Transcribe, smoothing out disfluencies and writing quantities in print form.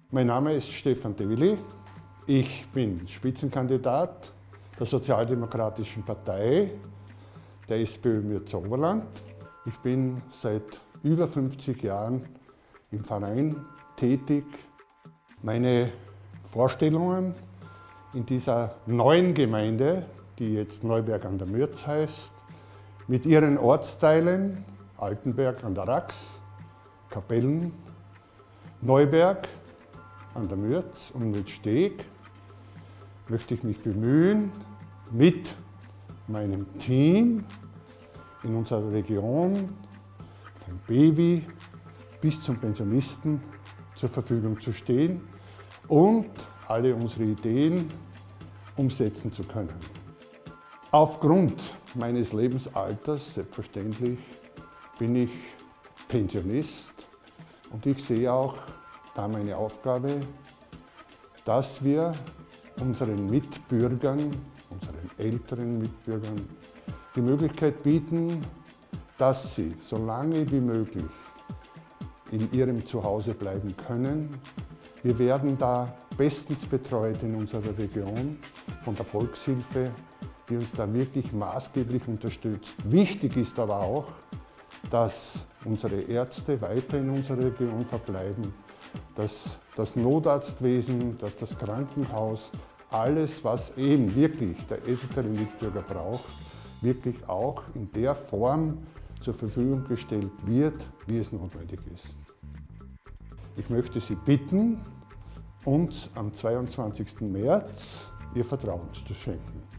Mein Name ist Stefan Teveli. Ich bin Spitzenkandidat der Sozialdemokratischen Partei der SPÖ Mürz. Ich bin seit über 50 Jahren im Verein tätig. Meine Vorstellungen in dieser neuen Gemeinde, die jetzt Neuberg an der Mürz heißt, mit ihren Ortsteilen Altenberg an der Rax, Kapellen, Neuberg an der Mürz und mit Steg, möchte ich mich bemühen, mit meinem Team in unserer Region, vom Baby bis zum Pensionisten, zur Verfügung zu stehen und alle unsere Ideen umsetzen zu können. Aufgrund meines Lebensalters, selbstverständlich, bin ich Pensionist und ich sehe auch da meine Aufgabe, dass wir unseren Mitbürgern, unseren älteren Mitbürgern, die Möglichkeit bieten, dass sie so lange wie möglich in ihrem Zuhause bleiben können. Wir werden da bestens betreut in unserer Region von der Volkshilfe, die uns da wirklich maßgeblich unterstützt. Wichtig ist aber auch, dass unsere Ärzte weiter in unserer Region verbleiben, dass das Notarztwesen, dass das Krankenhaus, alles, was eben wirklich der ältere Mitbürger braucht, wirklich auch in der Form zur Verfügung gestellt wird, wie es notwendig ist. Ich möchte Sie bitten, uns am 22. März Ihr Vertrauen zu schenken.